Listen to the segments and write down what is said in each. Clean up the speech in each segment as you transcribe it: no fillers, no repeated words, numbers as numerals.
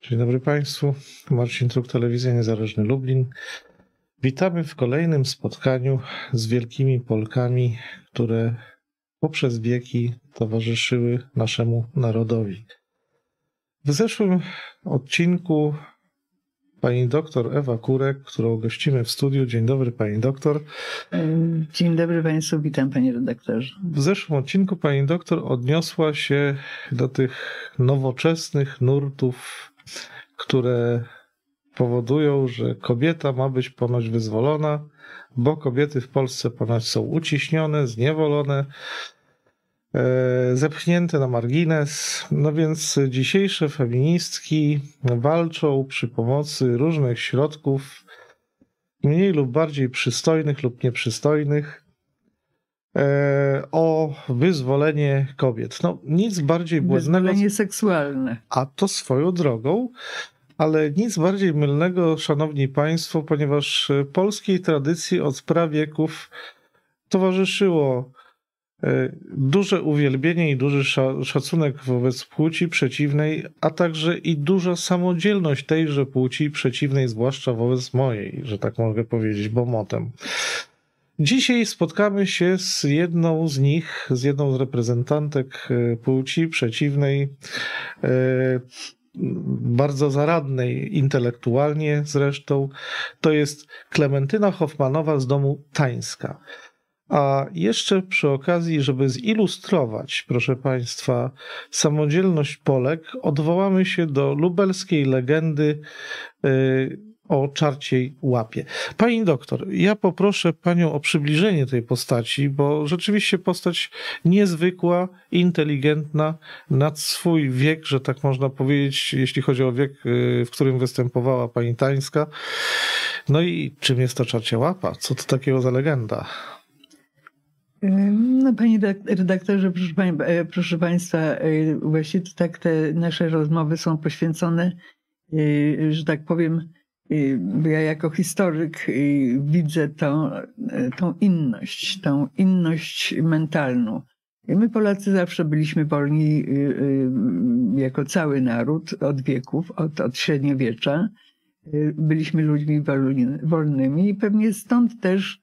Dzień dobry Państwu. Marcin Truk, Telewizja Niezależny Lublin. Witamy w kolejnym spotkaniu z wielkimi Polkami, które poprzez wieki towarzyszyły naszemu narodowi. W zeszłym odcinku pani doktor Ewa Kurek, którą gościmy w studiu. Dzień dobry pani doktor. Dzień dobry Państwu, witam panie redaktorze. W zeszłym odcinku pani doktor odniosła się do tych nowoczesnych nurtów, które powodują, że kobieta ma być ponoć wyzwolona, bo kobiety w Polsce ponoć są uciśnione, zniewolone, zepchnięte na margines. No więc dzisiejsze feministki walczą przy pomocy różnych środków, mniej lub bardziej przystojnych lub nieprzystojnych, o wyzwolenie kobiet. No nic bardziej błędnego... Wyzwolenie seksualne. A to swoją drogą, ale nic bardziej mylnego, szanowni państwo, ponieważ polskiej tradycji od prawieków towarzyszyło duże uwielbienie i duży szacunek wobec płci przeciwnej, a także i duża samodzielność tejże płci przeciwnej, zwłaszcza wobec mojej, że tak mogę powiedzieć, bomotem. Dzisiaj spotkamy się z jedną z nich, z jedną z reprezentantek płci przeciwnej, bardzo zaradnej intelektualnie zresztą. To jest Klementyna Hoffmanowa z domu Tańska. A jeszcze przy okazji, żeby zilustrować, proszę Państwa, samodzielność Polek, odwołamy się do lubelskiej legendy o czarciej łapie. Pani doktor, ja poproszę panią o przybliżenie tej postaci, bo rzeczywiście postać niezwykła, inteligentna, nad swój wiek, że tak można powiedzieć, jeśli chodzi o wiek, w którym występowała pani Tańska. No i czym jest ta czarcia łapa? Co to takiego za legenda? No, panie redaktorze, proszę Państwa, właśnie to tak te nasze rozmowy są poświęcone, że tak powiem, ja jako historyk widzę tą inność mentalną. My Polacy zawsze byliśmy wolni jako cały naród od wieków, od średniowiecza. Byliśmy ludźmi wolnymi i pewnie stąd też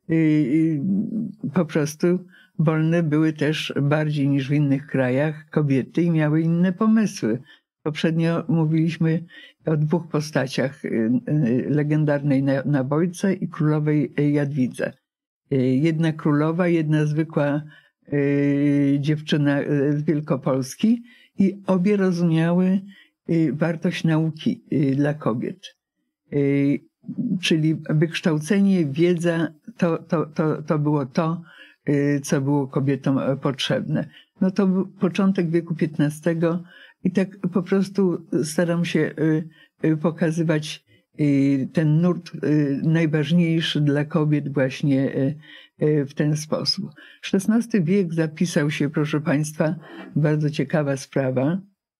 po prostu wolne były też bardziej niż w innych krajach kobiety i miały inne pomysły. Poprzednio mówiliśmy o dwóch postaciach, legendarnej Nabojce i królowej Jadwidze. Jedna królowa, jedna zwykła dziewczyna z Wielkopolski i obie rozumiały wartość nauki dla kobiet. Czyli wykształcenie, wiedza to było to, co było kobietom potrzebne. No to był początek wieku XV i tak po prostu staram się pokazywać ten nurt najważniejszy dla kobiet właśnie w ten sposób. XVI wiek zapisał się, proszę Państwa, bardzo ciekawa sprawa,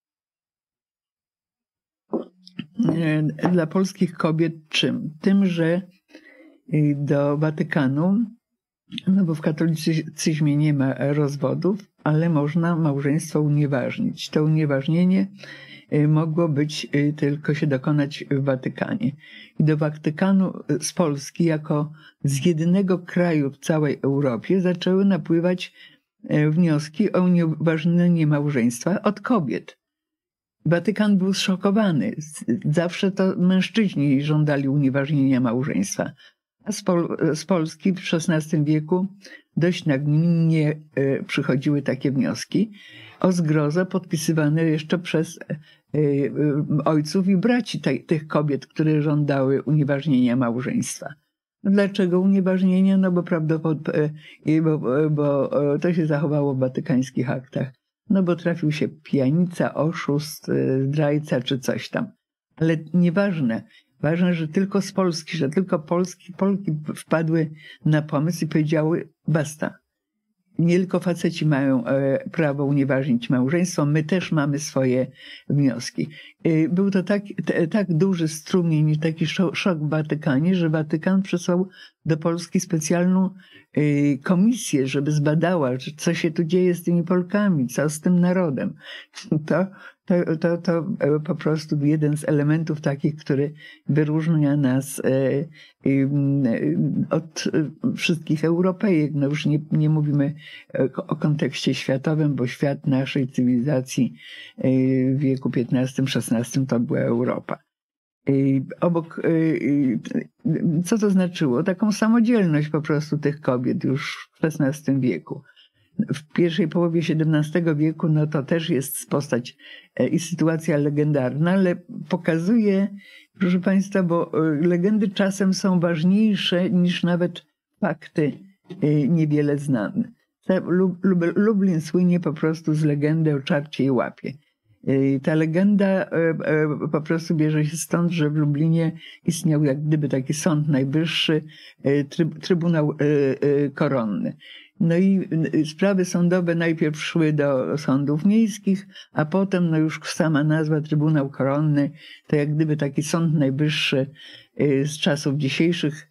dla polskich kobiet czym? Tym, że do Watykanu, no bo w katolicyzmie nie ma rozwodów, ale można małżeństwo unieważnić. To unieważnienie mogło być tylko się dokonać w Watykanie. I do Watykanu z Polski jako z jedynego kraju w całej Europie zaczęły napływać wnioski o unieważnienie małżeństwa od kobiet. Watykan był zszokowany. Zawsze to mężczyźni żądali unieważnienia małżeństwa. A z Polski w XVI wieku dość nagminnie przychodziły takie wnioski o zgrozę podpisywane jeszcze przez ojców i braci tych kobiet, które żądały unieważnienia małżeństwa. Dlaczego unieważnienia? No bo prawdopodobnie, bo to się zachowało w watykańskich aktach. No bo trafił się pijanica, oszust, zdrajca czy coś tam. Ale nieważne. Ważne, że tylko z Polski, że tylko Polki wpadły na pomysł i powiedziały basta. Nie tylko faceci mają prawo unieważnić małżeństwo, my też mamy swoje wnioski. Był to tak duży strumień, taki szok w Watykanie, że Watykan przesłał do Polski specjalną komisję, żeby zbadała, co się tu dzieje z tymi Polkami, co z tym narodem. To po prostu jeden z elementów takich, który wyróżnia nas od wszystkich Europejek. No już nie mówimy o kontekście światowym, bo świat naszej cywilizacji w wieku XV-XVI to była Europa. Co to znaczyło? Taką samodzielność po prostu tych kobiet już w XVI wieku. W pierwszej połowie XVII wieku no to też jest postać i sytuacja legendarna, ale pokazuje, proszę Państwa, bo legendy czasem są ważniejsze niż nawet fakty niewiele znane. Lublin słynie po prostu z legendy o czarcie i łapie. Ta legenda po prostu bierze się stąd, że w Lublinie istniał jak gdyby taki Sąd Najwyższy, Trybunał Koronny. No i sprawy sądowe najpierw szły do sądów miejskich, a potem no już sama nazwa Trybunał Koronny to jak gdyby taki Sąd Najwyższy z czasów dzisiejszych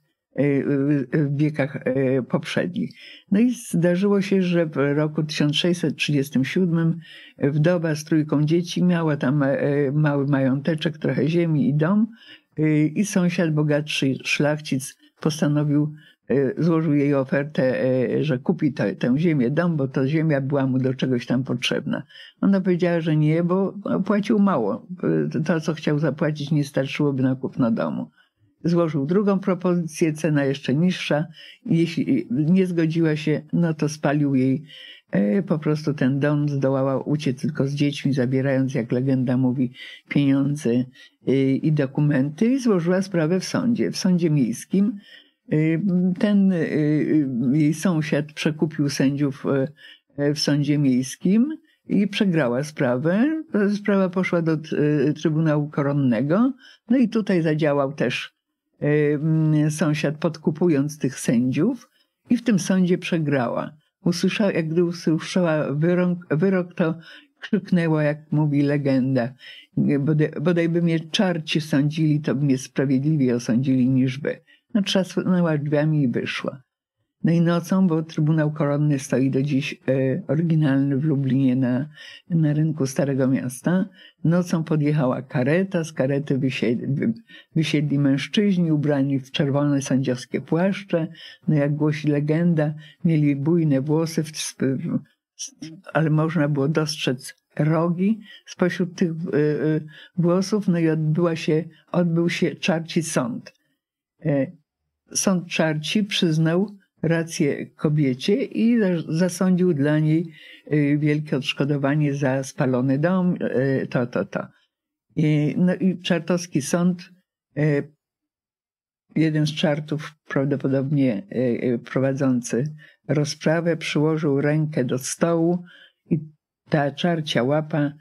w wiekach poprzednich. No i zdarzyło się, że w roku 1637 wdowa z 3 dzieci miała tam mały mająteczek, trochę ziemi i dom i sąsiad, bogatszy szlachcic złożył jej ofertę, że kupi tę ziemię, dom, bo to ziemia była mu do czegoś tam potrzebna. Ona powiedziała, że nie, bo płacił mało. To, co chciał zapłacić, nie starczyłoby na kupno domu. Złożył drugą propozycję, cena jeszcze niższa. Jeśli nie zgodziła się, no to spalił jej po prostu ten dom, zdołała uciec tylko z dziećmi, zabierając, jak legenda mówi, pieniądze i dokumenty i złożyła sprawę w sądzie miejskim. Ten jej sąsiad przekupił sędziów w sądzie miejskim i przegrała sprawę. Sprawa poszła do Trybunału Koronnego, no i tutaj zadziałał też sąsiad, podkupując tych sędziów i w tym sądzie przegrała. Jak gdy usłyszała wyrok, to krzyknęła, jak mówi legenda, bodaj by mnie czarci sądzili, to by mnie sprawiedliwie osądzili niż wy. No, trzasnęła drzwiami i wyszła. No i nocą, bo Trybunał Koronny stoi do dziś oryginalny w Lublinie na rynku Starego Miasta, nocą podjechała kareta, z karety wysiedli mężczyźni ubrani w czerwone sędziowskie płaszcze, no jak głosi legenda, mieli bujne włosy, ale można było dostrzec rogi spośród tych włosów, no i odbył się czarci sąd. Sąd czarci przyznał rację kobiecie i zasądził dla niej wielkie odszkodowanie za spalony dom, to. No i czartowski sąd, jeden z czartów, prawdopodobnie prowadzący rozprawę, przyłożył rękę do stołu i ta czarcia łapa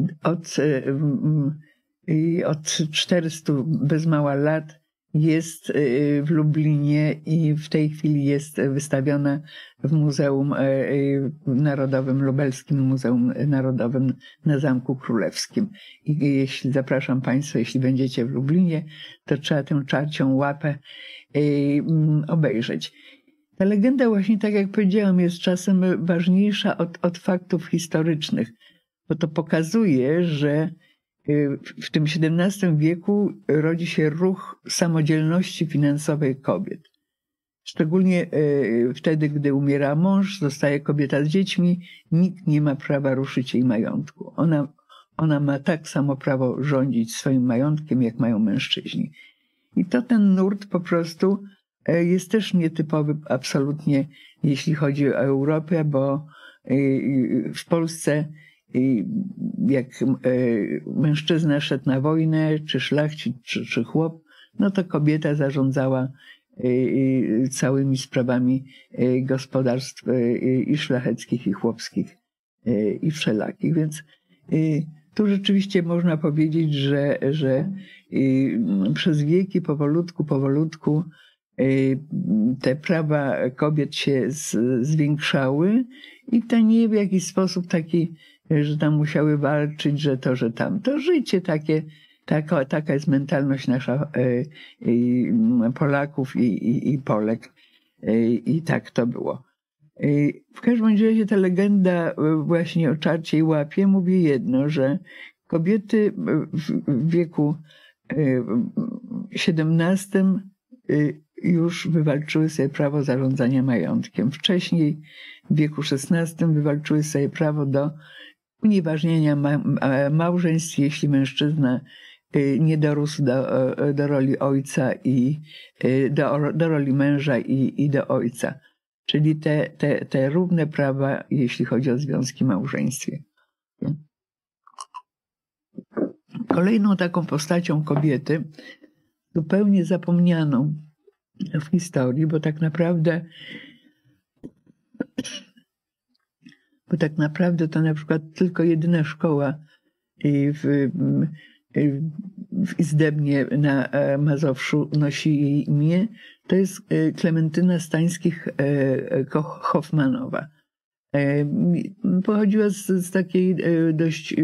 od 400 bez mała lat jest w Lublinie i w tej chwili jest wystawiona w Muzeum Narodowym, Lubelskim Muzeum Narodowym na Zamku Królewskim. I zapraszam Państwa, jeśli będziecie w Lublinie, to trzeba tę czarcią łapę obejrzeć. Ta legenda właśnie, tak jak powiedziałam, jest czasem ważniejsza od faktów historycznych, bo to pokazuje, że w tym XVII wieku rodzi się ruch samodzielności finansowej kobiet. Szczególnie wtedy, gdy umiera mąż, zostaje kobieta z dziećmi, nikt nie ma prawa ruszyć jej majątku. Ona ma tak samo prawo rządzić swoim majątkiem, jak mają mężczyźni. I to ten nurt po prostu jest też nietypowy absolutnie, jeśli chodzi o Europę, bo w Polsce jak mężczyzna szedł na wojnę, czy szlachcic, czy chłop, no to kobieta zarządzała całymi sprawami gospodarstw i szlacheckich, i chłopskich, i wszelakich. Więc tu rzeczywiście można powiedzieć, że przez wieki powolutku te prawa kobiet się zwiększały i to nie w jakiś sposób taki, że tam musiały walczyć, że to, że tam. To życie takie Taka jest mentalność nasza Polaków i Polek. I tak to było. W każdym razie ta legenda właśnie o Czarcie i Łapie mówi jedno, że kobiety w wieku XVII już wywalczyły sobie prawo zarządzania majątkiem. Wcześniej w wieku XVI wywalczyły sobie prawo do unieważnienia małżeństw, jeśli mężczyzna nie dorósł do roli ojca i do roli męża i do ojca. Czyli te równe prawa, jeśli chodzi o związki w małżeństwie. Kolejną taką postacią kobiety, zupełnie zapomnianą w historii, bo tak naprawdę to na przykład tylko jedyna szkoła w Izdebnie na Mazowszu nosi jej imię, to jest Klementyna Stańskich-Hoffmanowa. Pochodziła z takiej dość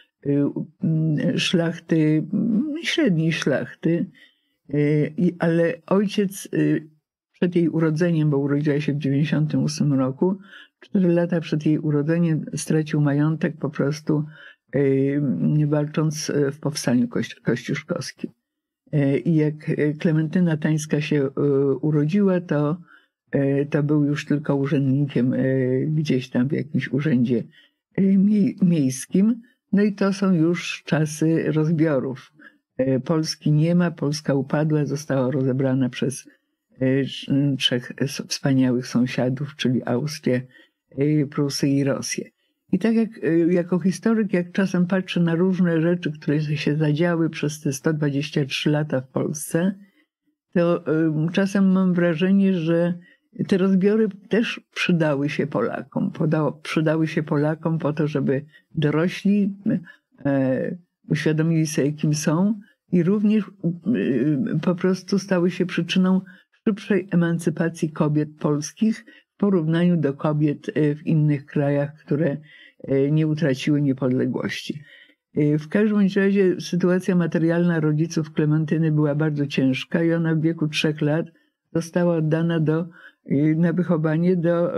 szlachty, średniej szlachty, ale ojciec przed jej urodzeniem, bo urodziła się w 1998 roku, 4 lata przed jej urodzeniem stracił majątek po prostu walcząc w powstaniu kościuszkowskim. I jak Klementyna Tańska się urodziła, to był już tylko urzędnikiem gdzieś tam w jakimś urzędzie miejskim. No i to są już czasy rozbiorów. Polski nie ma, Polska upadła, została rozebrana przez 3 wspaniałych sąsiadów, czyli Austrię, Prusy i Rosję. I tak jak jako historyk, jak czasem patrzę na różne rzeczy, które się zadziały przez te 123 lata w Polsce, to czasem mam wrażenie, że te rozbiory też przydały się Polakom. Przydały się Polakom po to, żeby dorośli uświadomili sobie, kim są i również po prostu stały się przyczyną szybszej emancypacji kobiet polskich w porównaniu do kobiet w innych krajach, które nie utraciły niepodległości. W każdym razie sytuacja materialna rodziców Klementyny była bardzo ciężka i ona w wieku 3 lat została oddana na wychowanie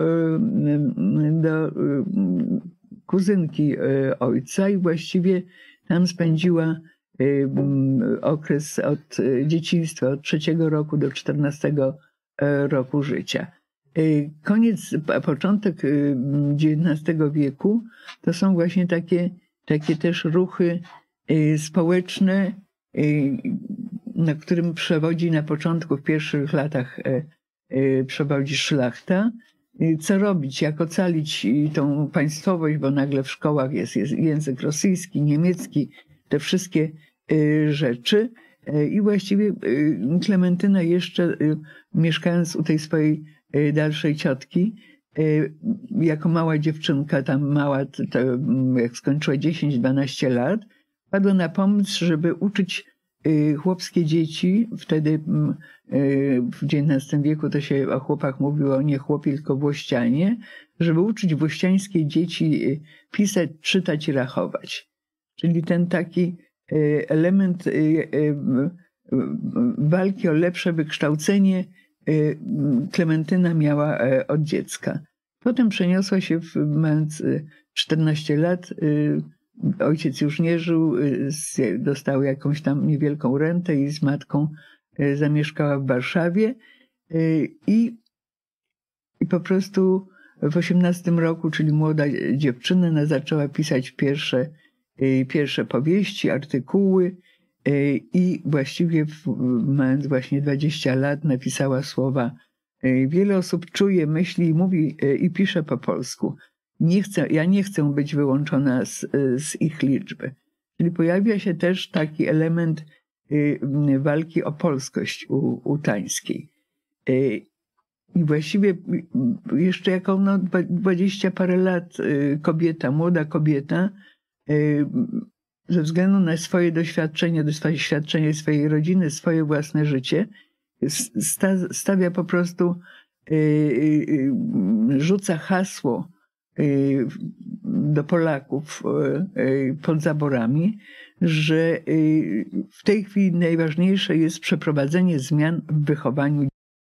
do kuzynki ojca i właściwie tam spędziła okres od dzieciństwa, od 3 roku do 14 roku życia. Początek XIX wieku to są właśnie takie też ruchy społeczne, na którym przewodzi na początku, w pierwszych latach przewodzi szlachta. Co robić, jak ocalić tą państwowość, bo nagle w szkołach jest język rosyjski, niemiecki, te wszystkie rzeczy. I właściwie Klementyna jeszcze mieszkając u tej swojej dalszej ciotki, jako mała dziewczynka, tam mała, to jak skończyła 10-12 lat, padła na pomysł, żeby uczyć chłopskie dzieci. Wtedy w XIX wieku to się o chłopach mówiło nie chłopi, tylko włościanie, żeby uczyć włościańskie dzieci pisać, czytać i rachować. Czyli ten taki element walki o lepsze wykształcenie Klementyna miała od dziecka. Potem przeniosła się, mając 14 lat, ojciec już nie żył, dostał jakąś tam niewielką rentę i z matką zamieszkała w Warszawie i po prostu w 18 roku, czyli młoda dziewczyna, zaczęła pisać pierwsze powieści, artykuły i właściwie mając właśnie 20 lat napisała słowa: wiele osób czuje, myśli, mówi i pisze po polsku. Ja nie chcę być wyłączona z ich liczby. Czyli pojawia się też taki element walki o polskość u Tańskiej. I właściwie jeszcze jako 20 parę lat kobieta, młoda kobieta, ze względu na swoje doświadczenie swojej rodziny, swoje własne życie, stawia po prostu, rzuca hasło do Polaków pod zaborami, że w tej chwili najważniejsze jest przeprowadzenie zmian w wychowaniu.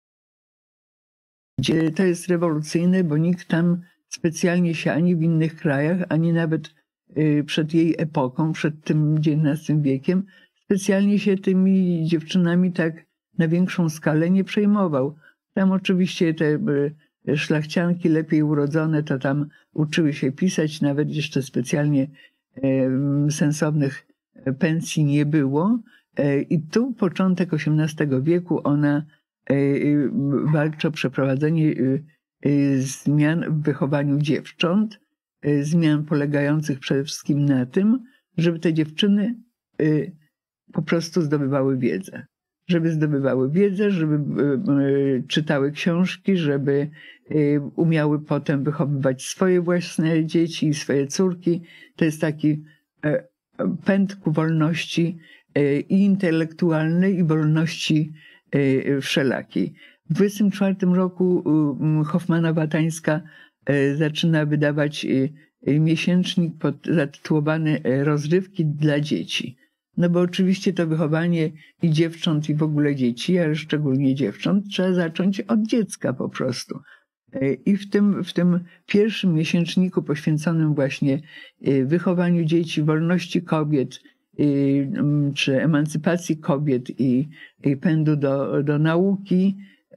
To jest rewolucyjne, bo nikt tam specjalnie się ani w innych krajach, ani nawet przed jej epoką, przed tym XIX wiekiem, specjalnie się tymi dziewczynami tak na większą skalę nie przejmował. Tam oczywiście te szlachcianki lepiej urodzone to tam uczyły się pisać, nawet jeszcze specjalnie sensownych pensji nie było. I tu początek XVIII wieku ona walczy o przeprowadzenie zmian w wychowaniu dziewcząt, zmian polegających przede wszystkim na tym, żeby te dziewczyny po prostu zdobywały wiedzę. Żeby czytały książki, żeby umiały potem wychowywać swoje własne dzieci i swoje córki. To jest taki pęd ku wolności i intelektualnej, i wolności wszelakiej. W 1924 roku Hofmannowa-Tańska zaczyna wydawać miesięcznik zatytułowany Rozrywki dla dzieci. No bo oczywiście to wychowanie i dziewcząt, i w ogóle dzieci, ale szczególnie dziewcząt, trzeba zacząć od dziecka po prostu. I w tym pierwszym miesięczniku poświęconym właśnie wychowaniu dzieci, wolności kobiet, czy emancypacji kobiet i pędu do nauki,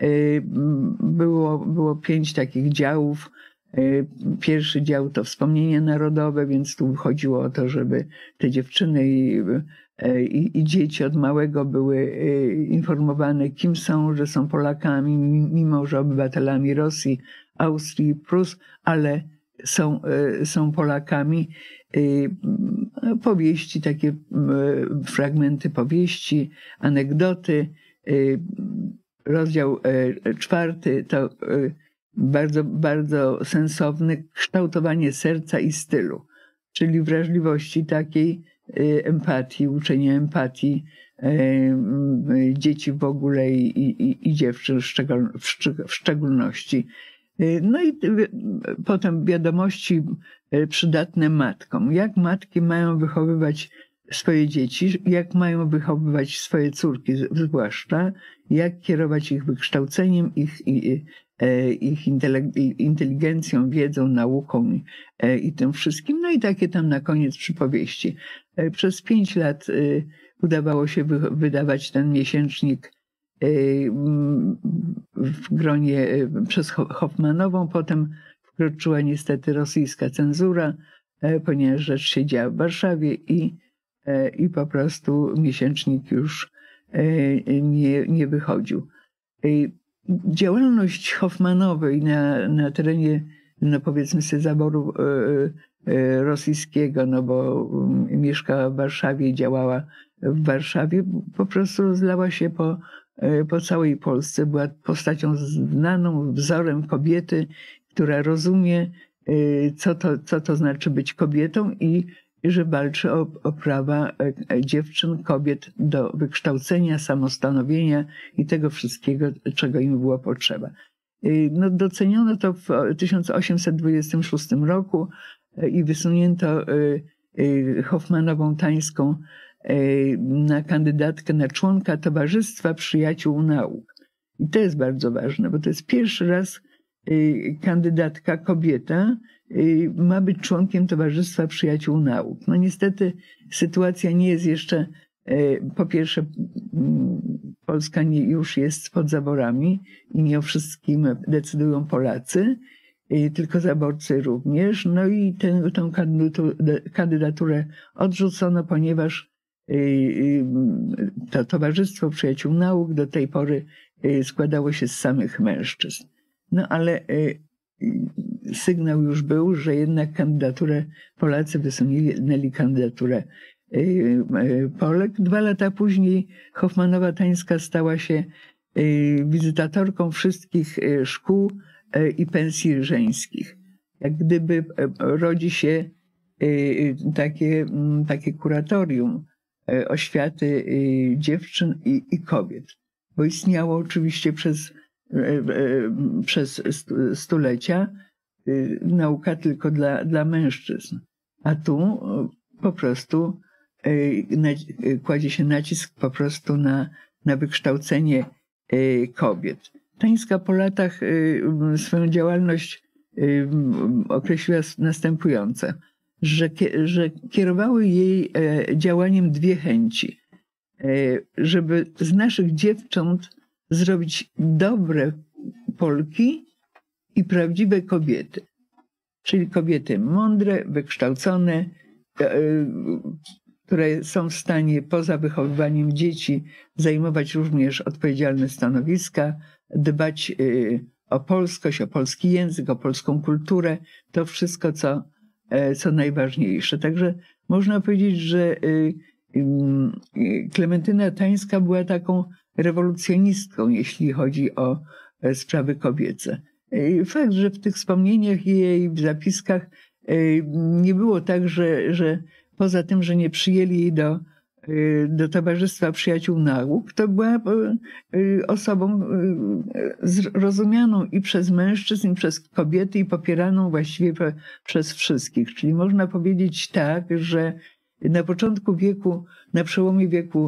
było 5 takich działów. Pierwszy dział to wspomnienia narodowe, więc tu chodziło o to, żeby te dziewczyny i dzieci od małego były informowane, kim są, że są Polakami, mimo że obywatelami Rosji, Austrii i Prus, ale są Polakami. Powieści, takie fragmenty powieści, anegdoty. Rozdział 4 to bardzo, bardzo sensowny, kształtowanie serca i stylu, czyli wrażliwości takiej, empatii, uczenia empatii dzieci w ogóle i dziewczyn w szczególności. No i potem wiadomości przydatne matkom. Jak matki mają wychowywać swoje dzieci, jak mają wychowywać swoje córki zwłaszcza, jak kierować ich wykształceniem, ich inteligencją, wiedzą, nauką i tym wszystkim. No i takie tam na koniec przypowieści. Przez 5 lat udawało się wydawać ten miesięcznik w gronie przez Hofmannową. Potem wkroczyła niestety rosyjska cenzura, ponieważ rzecz się działa w Warszawie i po prostu miesięcznik już nie wychodził. Działalność Hofmannowej na terenie, no powiedzmy sobie, zaboru rosyjskiego, no bo mieszkała w Warszawie, działała w Warszawie, po prostu rozlała się po całej Polsce. Była postacią znaną, wzorem kobiety, która rozumie, co to znaczy być kobietą i że walczy o prawa dziewczyn, kobiet do wykształcenia, samostanowienia i tego wszystkiego, czego im było potrzeba. No, doceniono to w 1826 roku i wysunięto Hofmannową Tańską na kandydatkę na członka Towarzystwa Przyjaciół Nauk. I to jest bardzo ważne, bo to jest pierwszy raz kandydatka, kobieta, ma być członkiem Towarzystwa Przyjaciół Nauk. No niestety sytuacja nie jest jeszcze, po pierwsze Polska już jest pod zaborami i nie o wszystkim decydują Polacy, tylko zaborcy również. No i tę kandydaturę odrzucono, ponieważ to Towarzystwo Przyjaciół Nauk do tej pory składało się z samych mężczyzn. No ale sygnał już był, że jednak Polacy wysunęli kandydaturę Polek. 2 lata później Hofmannowa Tańska stała się wizytatorką wszystkich szkół i pensji żeńskich. Jak gdyby rodzi się takie kuratorium oświaty dziewczyn i kobiet. Bo istniało oczywiście przez stulecia nauka tylko dla mężczyzn. A tu po prostu kładzie się nacisk po prostu na wykształcenie kobiet. Tańska po latach swoją działalność określiła następująco, że kierowały jej działaniem dwie chęci. Żeby z naszych dziewcząt zrobić dobre Polki i prawdziwe kobiety. Czyli kobiety mądre, wykształcone, które są w stanie poza wychowywaniem dzieci zajmować również odpowiedzialne stanowiska, dbać o polskość, o polski język, o polską kulturę. To wszystko, co najważniejsze. Także można powiedzieć, że Klementyna Tańska była taką rewolucjonistką, jeśli chodzi o sprawy kobiece. Fakt, że w tych wspomnieniach jej, w zapiskach nie było tak, że poza tym, że nie przyjęli jej do Towarzystwa Przyjaciół Nauk, to była osobą rozumianą i przez mężczyzn, i przez kobiety, i popieraną właściwie przez wszystkich. Czyli można powiedzieć tak, że na początku wieku, na przełomie wieku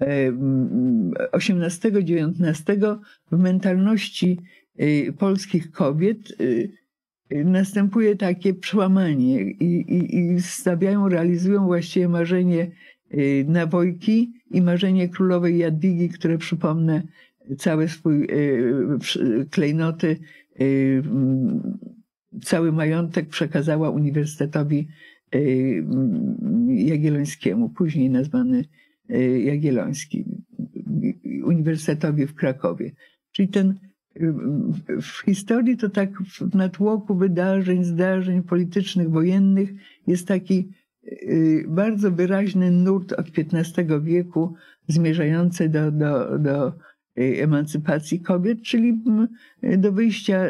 XVIII-XIX w mentalności polskich kobiet następuje takie przełamanie i realizują właściwie marzenie Nawojki i marzenie królowej Jadwigi, które, przypomnę, cały swój klejnoty, cały majątek przekazała Uniwersytetowi Jagiellońskiemu, później nazwany Jagielloński, Uniwersytetowi w Krakowie. Czyli w historii to tak w natłoku wydarzeń, zdarzeń politycznych, wojennych jest taki bardzo wyraźny nurt od XV wieku zmierzający do emancypacji kobiet, czyli do wyjścia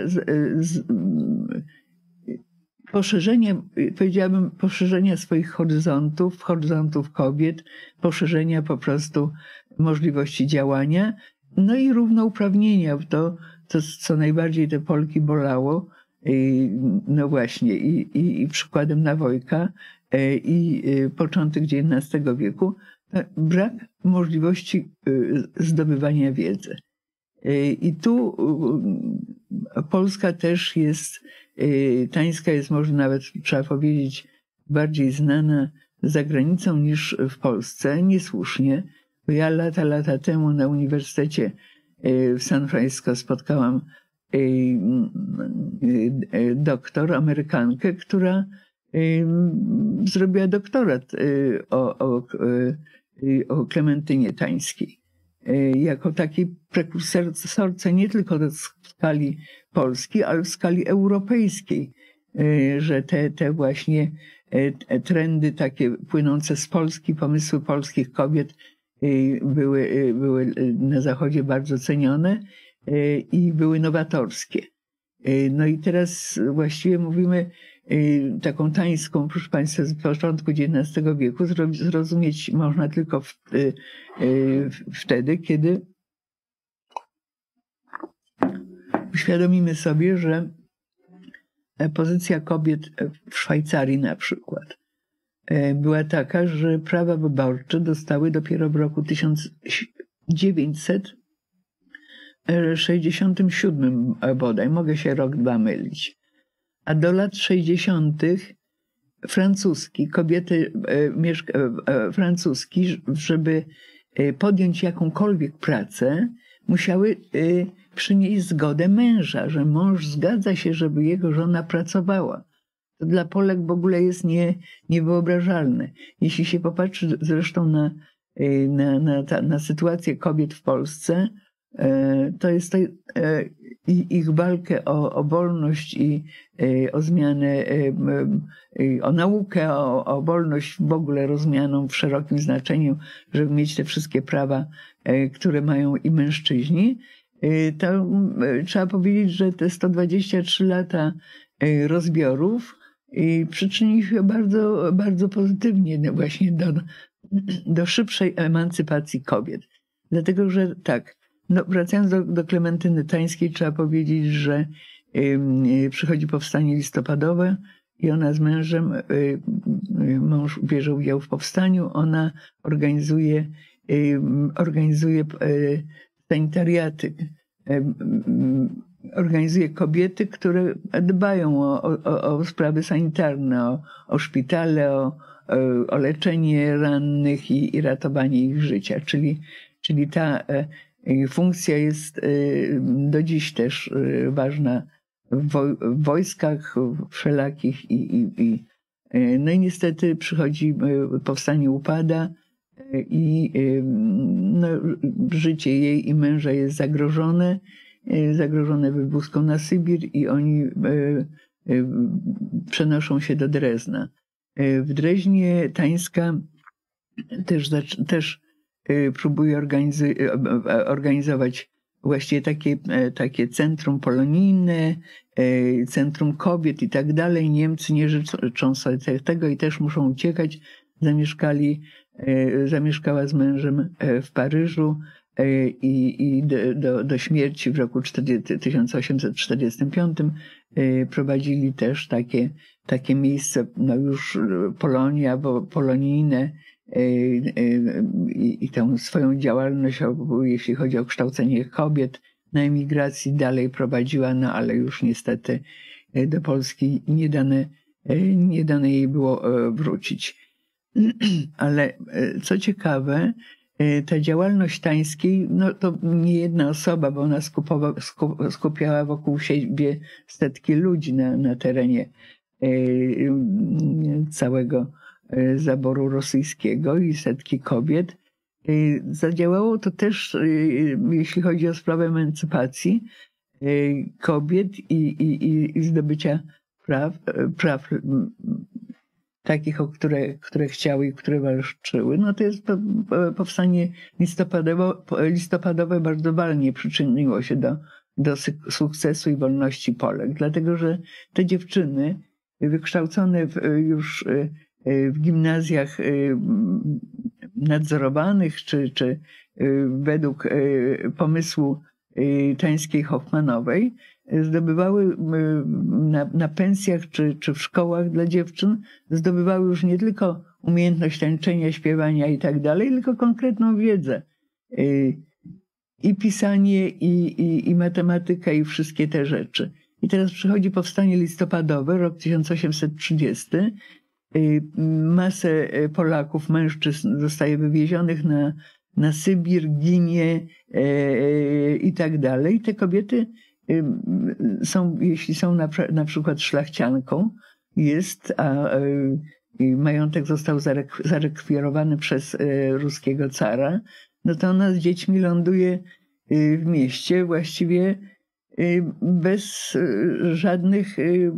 poszerzenia, powiedziałabym, poszerzenia swoich horyzontów kobiet, poszerzenia po prostu możliwości działania, no i równouprawnienia w to, co najbardziej te Polki bolało. No właśnie, i przykładem Nawojka i początek XIX wieku, brak możliwości zdobywania wiedzy. I tu Polska też jest, Tańska jest może nawet, trzeba powiedzieć, bardziej znana za granicą niż w Polsce, niesłusznie. Bo ja lata temu na Uniwersytecie w San Francisco spotkałam doktor, Amerykankę, która zrobiła doktorat o Klementynie Tańskiej. Jako taki prekursorce nie tylko w skali Polski, ale w skali europejskiej, że te właśnie trendy takie płynące z Polski, pomysły polskich kobiet były na Zachodzie bardzo cenione i były nowatorskie. No i teraz właściwie mówimy taką tańską, proszę Państwa, z początku XIX wieku zrozumieć można tylko wtedy, kiedy uświadomimy sobie, że pozycja kobiet w Szwajcarii na przykład była taka, że prawa wyborcze dostały dopiero w roku 1967 bodaj, mogę się rok, dwa mylić. A do lat 60. kobiety francuski, żeby podjąć jakąkolwiek pracę, musiały przynieść zgodę męża, że mąż zgadza się, żeby jego żona pracowała. To dla Polek w ogóle jest niewyobrażalne. Jeśli się popatrzy zresztą na sytuację kobiet w Polsce, to jest ich walkę o wolność i o zmianę, o naukę, o wolność w ogóle rozumianą w szerokim znaczeniu, żeby mieć te wszystkie prawa, które mają i mężczyźni. To trzeba powiedzieć, że te 123 lata rozbiorów przyczyniły się bardzo, bardzo pozytywnie właśnie do szybszej emancypacji kobiet. Dlatego, że tak, no wracając do Klementyny Tańskiej, trzeba powiedzieć, że przychodzi powstanie listopadowe i ona z mężem, mąż bierze udział w powstaniu, ona organizuje sanitariaty, organizuje kobiety, które dbają o sprawy sanitarne, o szpitale, o leczenie rannych i ratowanie ich życia. Czyli ta funkcja jest do dziś też ważna w wojskach wszelakich no i niestety przychodzi, powstanie upada i no, życie jej i męża jest zagrożone wywózką na Sybir i oni przenoszą się do Drezna. W Dreźnie Tańska też próbuje organizować właściwie takie centrum polonijne, centrum kobiet i tak dalej. Niemcy nie życzą sobie tego i też muszą uciekać. Zamieszkała z mężem w Paryżu i do śmierci w roku 1845 prowadzili też takie miejsce, no już Polonia, bo polonijne i tę swoją działalność, jeśli chodzi o kształcenie kobiet na emigracji dalej prowadziła, no ale już niestety do Polski nie dane jej było wrócić. Ale co ciekawe, ta działalność Tańskiej, no to nie jedna osoba, bo ona skupiała wokół siebie setki ludzi na terenie całego zaboru rosyjskiego i setki kobiet. Zadziałało to też, jeśli chodzi o sprawę emancypacji kobiet i zdobycia praw takich, o które chciały i które walczyły. No to jest powstanie listopadowe bardzo walnie przyczyniło się do sukcesu i wolności Polek, dlatego że te dziewczyny wykształcone już w gimnazjach nadzorowanych czy według pomysłu Tańskiej Hoffmanowej zdobywały na pensjach czy w szkołach dla dziewczyn, zdobywały już nie tylko umiejętność tańczenia, śpiewania i tak dalej, tylko konkretną wiedzę. I pisanie, i matematyka, i wszystkie te rzeczy. I teraz przychodzi powstanie listopadowe, rok 1830. Masę Polaków, mężczyzn zostaje wywiezionych na Sybir, ginie i tak dalej. Te kobiety jeśli są na przykład szlachcianką, a majątek został zarekwirowany przez ruskiego cara, no to ona z dziećmi ląduje w mieście właściwie bez żadnych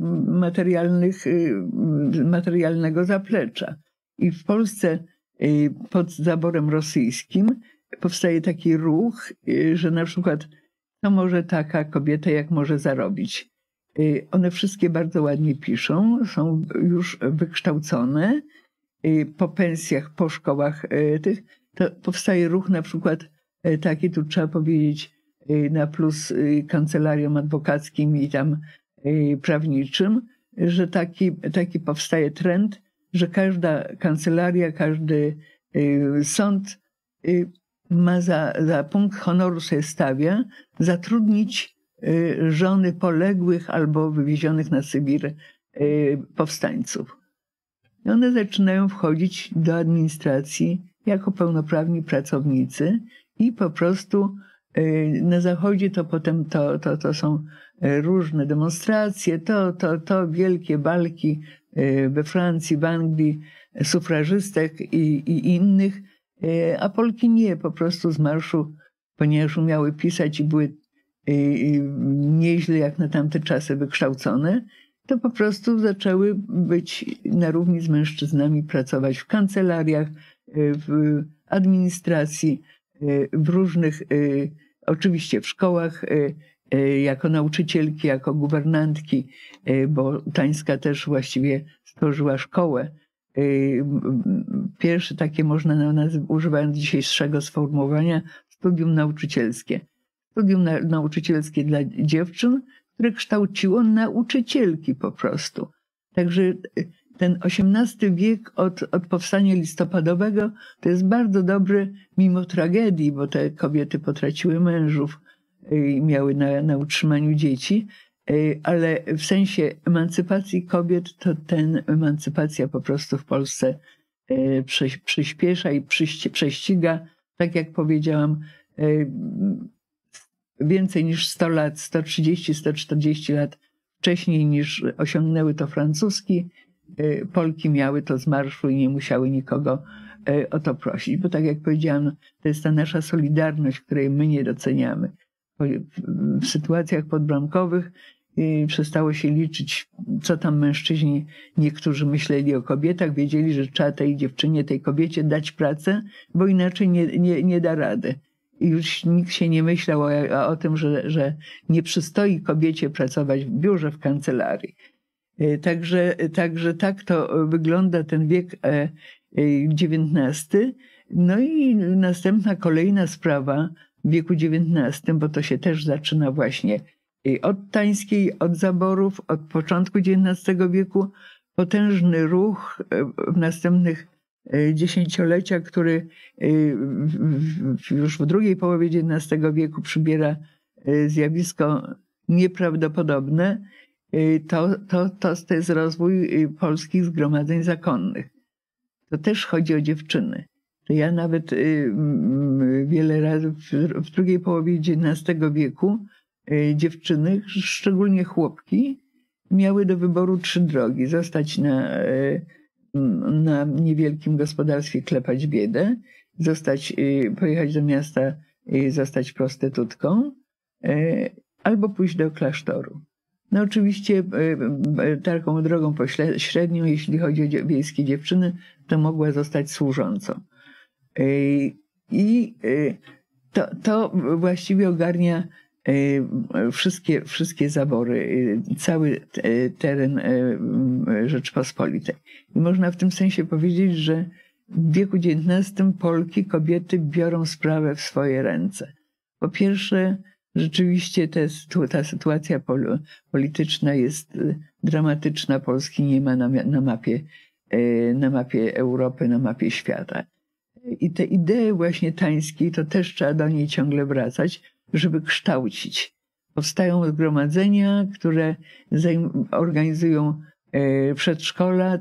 materialnego zaplecza. I w Polsce pod zaborem rosyjskim powstaje taki ruch, że na przykład to może taka kobieta, jak może zarobić. One wszystkie bardzo ładnie piszą, są już wykształcone po pensjach, po szkołach tych. To powstaje ruch na przykład taki, tu trzeba powiedzieć, na plus kancelariom adwokackim i tam prawniczym, że taki powstaje trend, że każda kancelaria, każdy sąd ma za punkt honoru sobie stawia zatrudnić żony poległych albo wywiezionych na Sybir powstańców. I one zaczynają wchodzić do administracji jako pełnoprawni pracownicy i po prostu na Zachodzie to potem to są różne demonstracje, to wielkie walki we Francji, w Anglii, sufrażystek i innych, a Polki nie, po prostu z marszu, ponieważ umiały pisać i były nieźle jak na tamte czasy wykształcone, to po prostu zaczęły być na równi z mężczyznami, pracować w kancelariach, w administracji, w różnych, oczywiście w szkołach, jako nauczycielki, jako guwernantki, bo Tańska też właściwie stworzyła szkołę. Pierwsze takie można, używając dzisiejszego sformułowania, studium nauczycielskie. Studium nauczycielskie dla dziewczyn, które kształciło nauczycielki po prostu. Także ten XVIII wiek od powstania listopadowego to jest bardzo dobry, mimo tragedii, bo te kobiety potraciły mężów i miały na utrzymaniu dzieci, ale w sensie emancypacji kobiet, to emancypacja po prostu w Polsce przyspiesza i prześciga, tak jak powiedziałam, więcej niż 100 lat, 130-140 lat wcześniej niż osiągnęły to francuski. Polki miały to z marszu i nie musiały nikogo o to prosić, bo tak jak powiedziałam, to jest ta nasza solidarność, której my nie doceniamy. W sytuacjach podbramkowych przestało się liczyć, co tam mężczyźni niektórzy myśleli o kobietach, wiedzieli, że trzeba tej dziewczynie, tej kobiecie dać pracę, bo inaczej nie da rady. I już nikt się nie myślał o tym, że nie przystoi kobiecie pracować w biurze, w kancelarii. Także tak to wygląda ten wiek XIX. No i następna, kolejna sprawa w wieku XIX, bo to się też zaczyna właśnie od Tańskiej, od zaborów, od początku XIX wieku, potężny ruch w następnych dziesięcioleciach, który już w drugiej połowie XIX wieku przybiera zjawisko nieprawdopodobne. To jest rozwój polskich zgromadzeń zakonnych. To też chodzi o dziewczyny. To ja nawet wiele razy w drugiej połowie XIX wieku dziewczyny, szczególnie chłopki, miały do wyboru 3 drogi. Zostać na niewielkim gospodarstwie, klepać biedę, pojechać do miasta i zostać prostytutką, albo pójść do klasztoru. No oczywiście taką drogą pośrednią, jeśli chodzi o wiejskie dziewczyny, to mogła zostać służącą. I to właściwie ogarnia wszystkie zabory, cały teren Rzeczpospolitej. I można w tym sensie powiedzieć, że w wieku XIX Polki, kobiety biorą sprawę w swoje ręce. Po pierwsze, rzeczywiście ta sytuacja polityczna jest dramatyczna. Polski nie ma na mapie Europy, na mapie świata. I te idee właśnie tańskiej, to też trzeba do niej ciągle wracać, żeby kształcić. Powstają zgromadzenia, które organizują przedszkola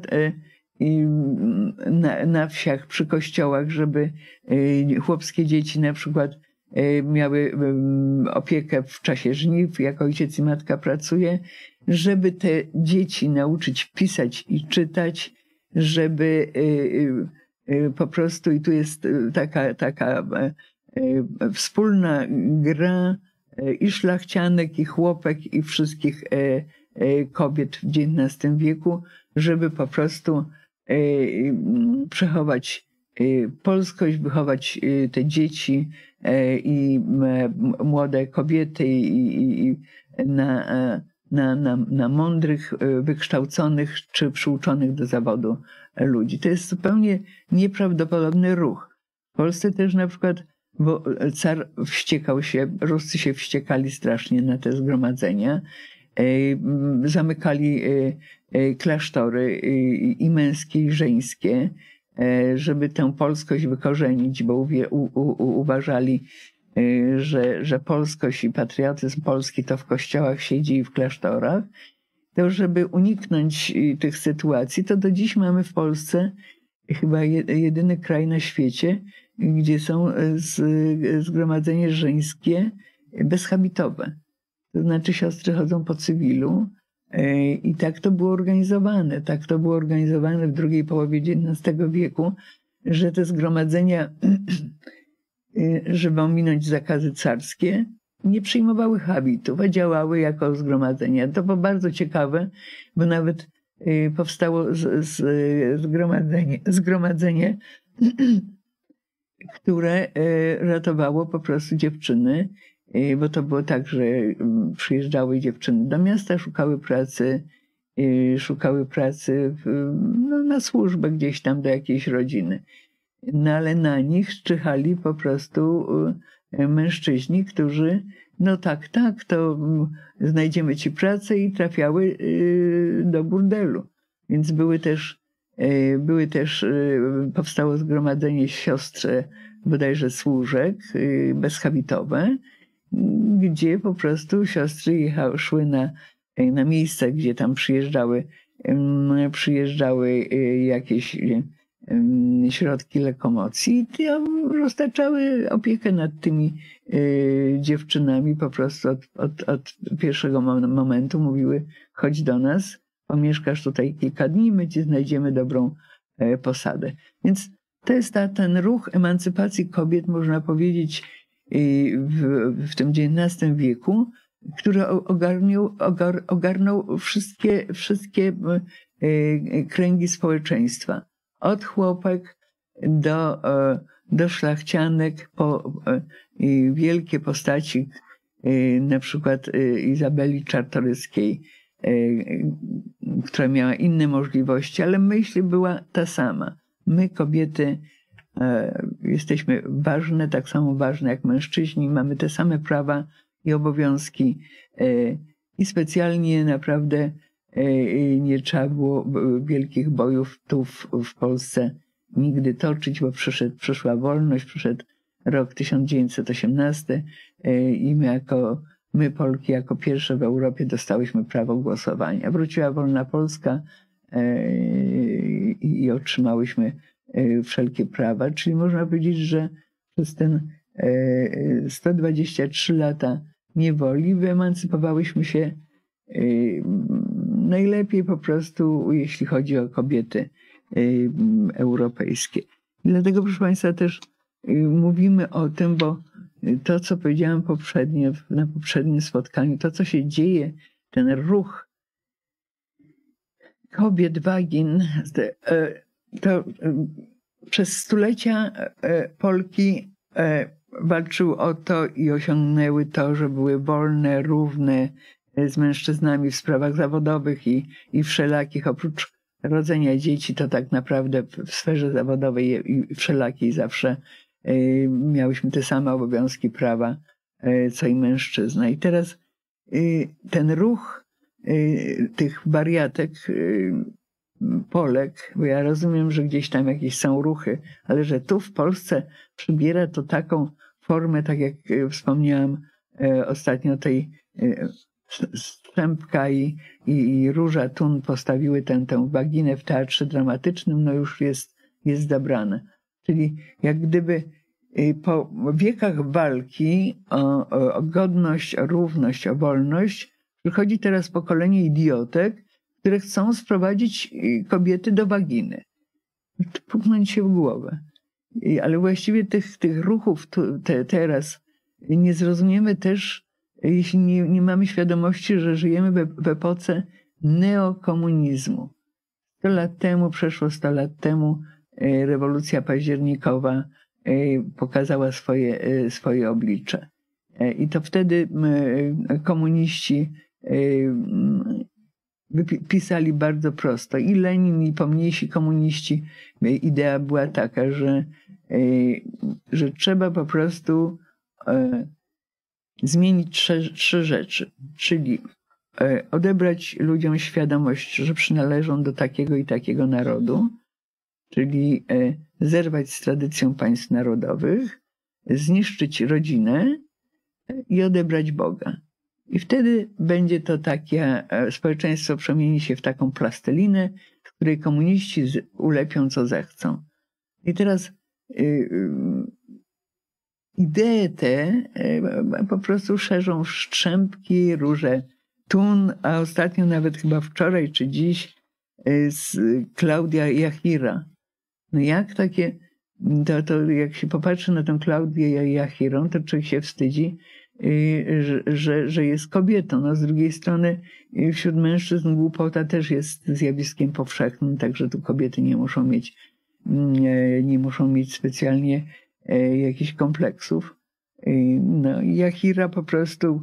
na wsiach, przy kościołach, żeby chłopskie dzieci na przykład miały opiekę w czasie żniw, jak ojciec i matka pracuje, żeby te dzieci nauczyć pisać i czytać, żeby po prostu, i tu jest taka wspólna gra i szlachcianek, i chłopek, i wszystkich kobiet w XIX wieku, żeby po prostu przechować polskość, wychować te dzieci i młode kobiety na mądrych, wykształconych czy przyuczonych do zawodu ludzi. To jest zupełnie nieprawdopodobny ruch. W Polsce też na przykład, bo car wściekał się, Ruscy się wściekali strasznie na te zgromadzenia, zamykali klasztory i męskie, i żeńskie, żeby tę polskość wykorzenić, bo uważali, że polskość i patriotyzm polski to w kościołach siedzi i w klasztorach. To żeby uniknąć tych sytuacji, to do dziś mamy w Polsce chyba jedyny kraj na świecie, gdzie są zgromadzenia żeńskie bezhabitowe. To znaczy siostry chodzą po cywilu i tak to było organizowane. Tak to było organizowane w drugiej połowie XIX wieku, że te zgromadzenia, żeby ominąć zakazy carskie, nie przyjmowały habitów, a działały jako zgromadzenia. To było bardzo ciekawe, bo nawet powstało zgromadzenie, które ratowało po prostu dziewczyny, bo to było tak, że przyjeżdżały dziewczyny do miasta, szukały pracy na służbę gdzieś tam do jakiejś rodziny. No ale na nich czyhali po prostu mężczyźni, którzy no tak, to znajdziemy ci pracę i trafiały do burdelu. Więc powstało zgromadzenie siostr bodajże służek bezhabitowe, gdzie po prostu siostry szły na miejsca, gdzie tam przyjeżdżały jakieś środki lokomocji i roztaczały opiekę nad tymi dziewczynami po prostu od pierwszego momentu. Mówiły, chodź do nas, pomieszkasz tutaj kilka dni, my ci znajdziemy dobrą posadę. Więc to jest ten ruch emancypacji kobiet, można powiedzieć, w tym XIX wieku, który ogarnął wszystkie kręgi społeczeństwa. Od chłopek do szlachcianek, po wielkie postaci, na przykład Izabeli Czartoryskiej, która miała inne możliwości, ale myśl była ta sama. My, kobiety, jesteśmy ważne, tak samo ważne jak mężczyźni, mamy te same prawa i obowiązki i specjalnie naprawdę nie trzeba było wielkich bojów tu w Polsce nigdy toczyć, bo przyszła wolność, przyszedł rok 1918 i my Polki jako pierwsze w Europie dostałyśmy prawo głosowania. Wróciła wolna Polska i otrzymałyśmy wszelkie prawa, czyli można powiedzieć, że przez ten 123 lata niewoli wyemancypowałyśmy się najlepiej po prostu, jeśli chodzi o kobiety europejskie. I dlatego, proszę Państwa, też mówimy o tym, bo to, co powiedziałam na poprzednim spotkaniu, to, co się dzieje, ten ruch kobiet, wagin, to przez stulecia Polki walczyły o to i osiągnęły to, że były wolne, równe z mężczyznami w sprawach zawodowych i wszelakich. Oprócz rodzenia dzieci, to tak naprawdę w sferze zawodowej i wszelakiej zawsze miałyśmy te same obowiązki, prawa, co i mężczyzna. I teraz ten ruch tych wariatek Polek, bo ja rozumiem, że gdzieś tam jakieś są ruchy, ale że tu w Polsce przybiera to taką formę, tak jak wspomniałam ostatnio, tej Strzępka i Róża Thun postawiły tę waginę w teatrze dramatycznym, no już jest zabrane. Czyli jak gdyby po wiekach walki o godność, o równość, o wolność przychodzi teraz pokolenie idiotek, które chcą sprowadzić kobiety do waginy. Puknąć się w głowę. Ale właściwie tych ruchów teraz nie zrozumiemy też, jeśli nie mamy świadomości, że żyjemy w epoce neokomunizmu. 100 lat temu, przeszło 100 lat temu, rewolucja październikowa pokazała swoje oblicze. I to wtedy komuniści pisali bardzo prosto. I Lenin, i pomniejsi komuniści. Idea była taka, że trzeba po prostu zmienić trzy rzeczy. Czyli odebrać ludziom świadomość, że przynależą do takiego i takiego narodu, czyli zerwać z tradycją państw narodowych, zniszczyć rodzinę i odebrać Boga. I wtedy będzie to takie społeczeństwo przemieni się w taką plastelinę, w której komuniści ulepią co zechcą. I teraz idee te po prostu szerzą Strzępki, Różę Thun, a ostatnio nawet chyba wczoraj czy dziś Klaudia Jachira. No jak takie, to jak się popatrzy na tę Klaudię Jachirą, to człowiek się wstydzi, że jest kobietą. No, z drugiej strony wśród mężczyzn głupota też jest zjawiskiem powszechnym, także tu kobiety nie muszą mieć specjalnie jakichś kompleksów. No, Jachira po prostu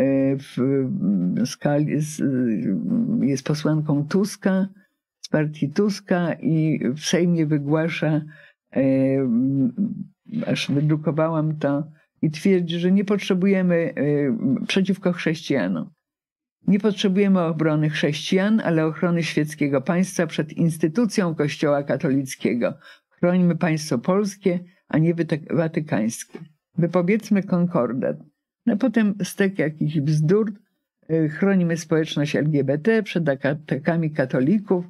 jest posłanką Tuska, z partii Tuska i w Sejmie wygłasza, aż wydrukowałam to, i twierdzi, że nie potrzebujemy przeciwko chrześcijanom. Nie potrzebujemy obrony chrześcijan, ale ochrony świeckiego państwa przed instytucją Kościoła katolickiego. Chronimy państwo polskie, a nie watykańskie. Wypowiedzmy konkordat. No potem stek jakichś bzdur. Chronimy społeczność LGBT przed atakami katolików.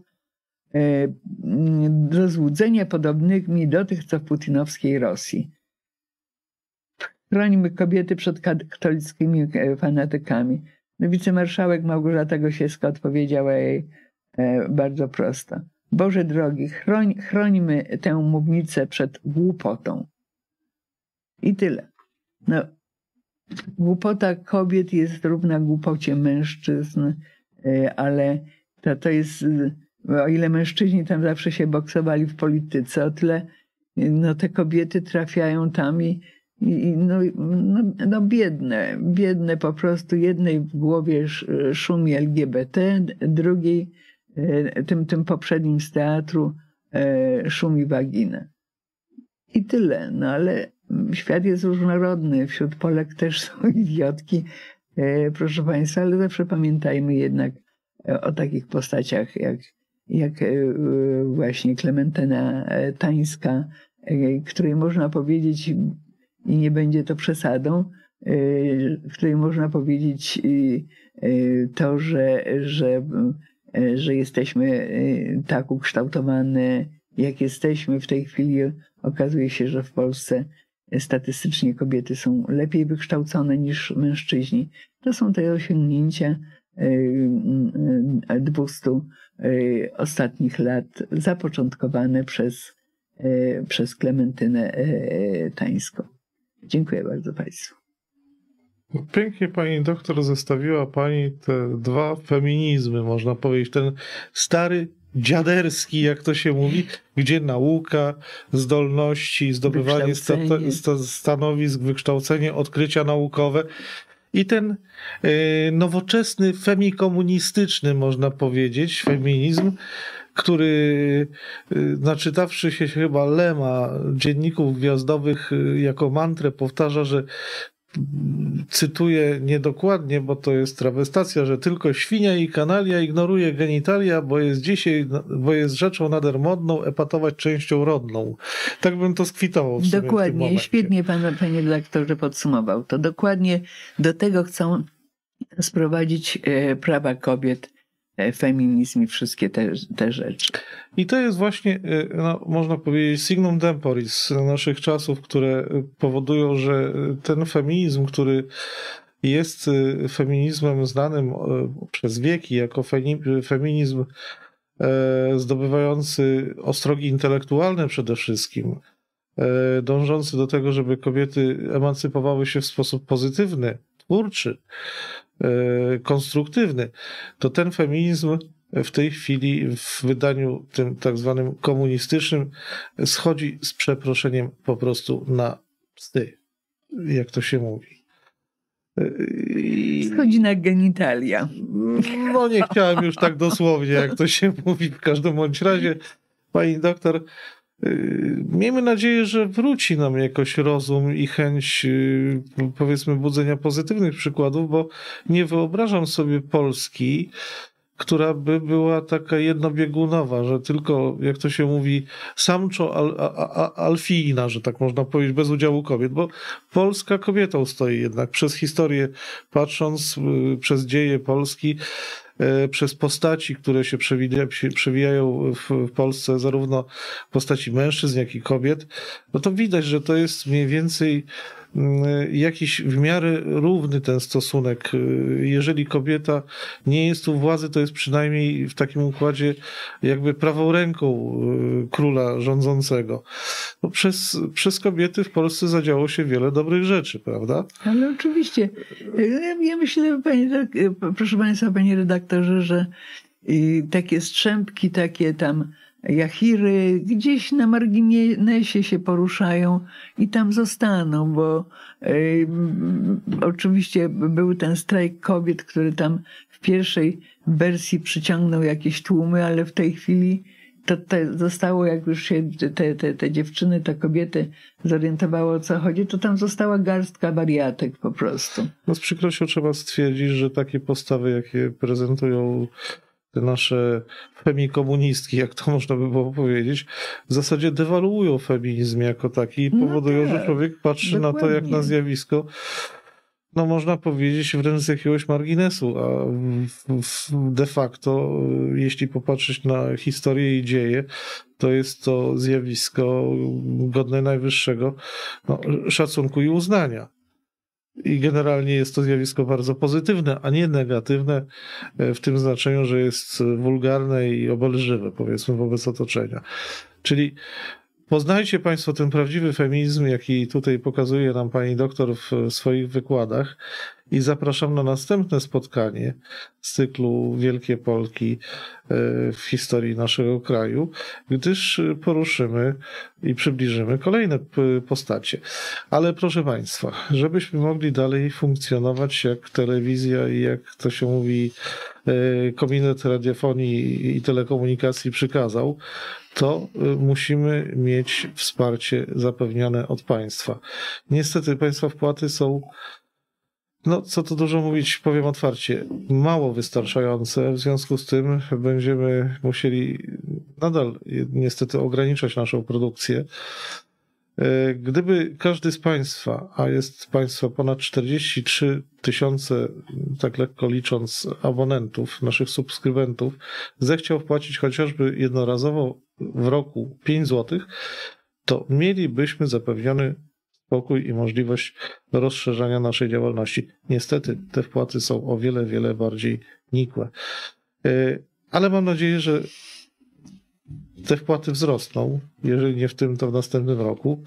Do złudzenia podobnymi do tych, co w putinowskiej Rosji. Chronimy kobiety przed katolickimi fanatykami. No, wicemarszałek Małgorzata Gosiewska odpowiedziała jej bardzo prosto. Boże drogi, chronimy tę mównicę przed głupotą. I tyle. No, głupota kobiet jest równa głupocie mężczyzn, ale to jest, o ile mężczyźni tam zawsze się boksowali w polityce, o tyle no, te kobiety trafiają tam i biedne po prostu. Jednej w głowie szumi LGBT, drugiej tym poprzednim z teatru szumi wagina. I tyle. No ale świat jest różnorodny. Wśród Polek też są idiotki, proszę Państwa, ale zawsze pamiętajmy jednak o takich postaciach jak właśnie Klementyna Tańska, której można powiedzieć, i nie będzie to przesadą, w której można powiedzieć to, że jesteśmy tak ukształtowane, jak jesteśmy w tej chwili. Okazuje się, że w Polsce statystycznie kobiety są lepiej wykształcone niż mężczyźni. To są te osiągnięcia 200 ostatnich lat zapoczątkowane przez Klementynę Tańską. Dziękuję bardzo Państwu. Pięknie pani doktor zestawiła pani te dwa feminizmy, można powiedzieć. Ten stary, dziaderski, jak to się mówi, gdzie nauka, zdolności, zdobywanie stanowisk, wykształcenie, odkrycia naukowe i ten nowoczesny, femikomunistyczny, można powiedzieć, feminizm, który, naczytawszy się chyba Lema, dzienników gwiazdowych, jako mantrę powtarza, że, cytuję niedokładnie, bo to jest trawestacja, że tylko świnia i kanalia ignoruje genitalia, bo jest rzeczą nader modną epatować częścią rodną. Tak bym to skwitował w sumie. Dokładnie, świetnie panie redaktorze podsumował to. Dokładnie do tego chcą sprowadzić prawa kobiet, feminizm i wszystkie te rzeczy. I to jest właśnie, no, można powiedzieć, signum temporis naszych czasów, które powodują, że ten feminizm, który jest feminizmem znanym przez wieki jako feminizm zdobywający ostrogi intelektualne przede wszystkim, dążący do tego, żeby kobiety emancypowały się w sposób pozytywny, twórczy, konstruktywny, to ten feminizm w tej chwili w wydaniu tym tak zwanym komunistycznym schodzi z przeproszeniem po prostu na psy, jak to się mówi. Schodzi na genitalia. No nie chciałem już tak dosłownie, jak to się mówi. W każdym bądź razie, pani doktor, miejmy nadzieję, że wróci nam jakoś rozum i chęć, powiedzmy, budzenia pozytywnych przykładów, bo nie wyobrażam sobie Polski, która by była taka jednobiegunowa, że tylko, jak to się mówi, samczo-alfijna, że tak można powiedzieć, bez udziału kobiet, bo Polska kobietą stoi jednak przez historię, patrząc przez dzieje Polski, przez postaci, które się przewijają w Polsce, zarówno postaci mężczyzn, jak i kobiet, no to widać, że to jest mniej więcej jakiś w miarę równy ten stosunek. Jeżeli kobieta nie jest u władzy, to jest przynajmniej w takim układzie jakby prawą ręką króla rządzącego. No przez kobiety w Polsce zadziało się wiele dobrych rzeczy, prawda? Ale oczywiście. Ja myślę, proszę Państwa, panie redaktorze, że takie strzępki, takie tam jachiry gdzieś na marginesie się poruszają i tam zostaną, bo oczywiście był ten strajk kobiet, który tam w pierwszej wersji przyciągnął jakieś tłumy, ale w tej chwili to zostało, jak już się te dziewczyny, te kobiety zorientowały, o co chodzi, to tam została garstka wariatek po prostu. No z przykrością trzeba stwierdzić, że takie postawy, jakie prezentują te nasze femikomunistki, jak to można by było powiedzieć, w zasadzie dewaluują feminizm jako taki i powodują, że człowiek patrzy na to jak na zjawisko, no można powiedzieć wręcz z jakiegoś marginesu, a de facto, jeśli popatrzeć na historię i dzieje, to jest to zjawisko godne najwyższego szacunku i uznania. I generalnie jest to zjawisko bardzo pozytywne, a nie negatywne w tym znaczeniu, że jest wulgarne i obelżywe, powiedzmy, wobec otoczenia. Czyli poznajcie Państwo ten prawdziwy feminizm, jaki tutaj pokazuje nam pani doktor w swoich wykładach i zapraszam na następne spotkanie z cyklu Wielkie Polki w historii naszego kraju, gdyż poruszymy i przybliżymy kolejne postacie. Ale proszę Państwa, żebyśmy mogli dalej funkcjonować jak telewizja i jak to się mówi Komitet Radiofonii i Telekomunikacji przykazał, to musimy mieć wsparcie zapewnione od państwa. Niestety państwa wpłaty są, no co tu dużo mówić, powiem otwarcie, mało wystarczające. W związku z tym będziemy musieli nadal niestety ograniczać naszą produkcję. Gdyby każdy z Państwa, a jest Państwa ponad 43 000, tak lekko licząc, abonentów, naszych subskrybentów, zechciał wpłacić chociażby jednorazowo w roku 5 zł, to mielibyśmy zapewniony spokój i możliwość rozszerzania naszej działalności. Niestety te wpłaty są o wiele, wiele bardziej nikłe. Ale mam nadzieję, że te wpłaty wzrosną, jeżeli nie w tym, to w następnym roku,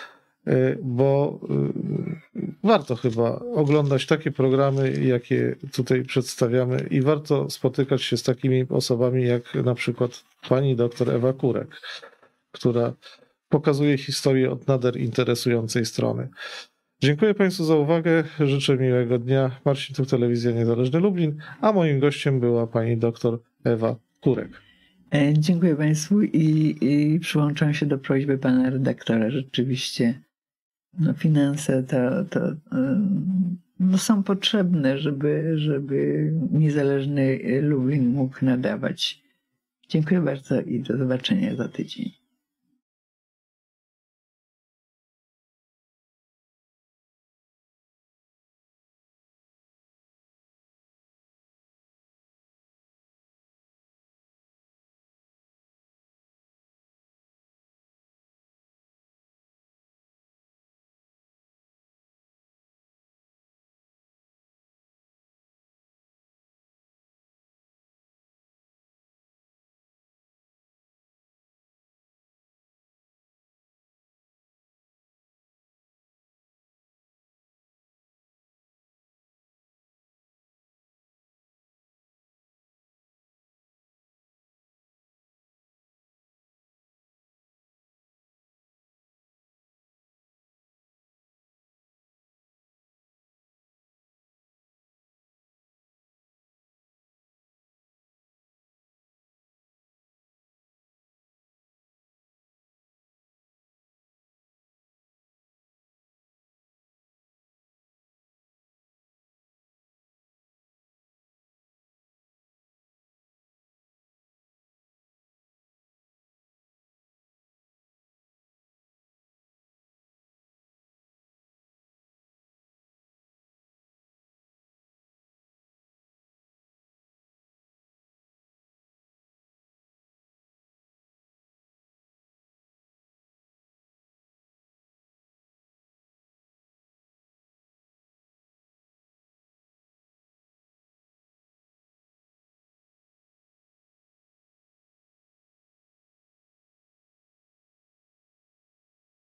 bo warto chyba oglądać takie programy, jakie tutaj przedstawiamy i warto spotykać się z takimi osobami jak na przykład pani doktor Ewa Kurek, która pokazuje historię od nader interesującej strony. Dziękuję Państwu za uwagę, życzę miłego dnia. Marcin Tuch, Telewizja Niezależny Lublin, a moim gościem była pani doktor Ewa Kurek. Dziękuję Państwu i przyłączam się do prośby pana redaktora. Rzeczywiście finanse to są potrzebne, żeby niezależny Lublin mógł nadawać. Dziękuję bardzo i do zobaczenia za tydzień.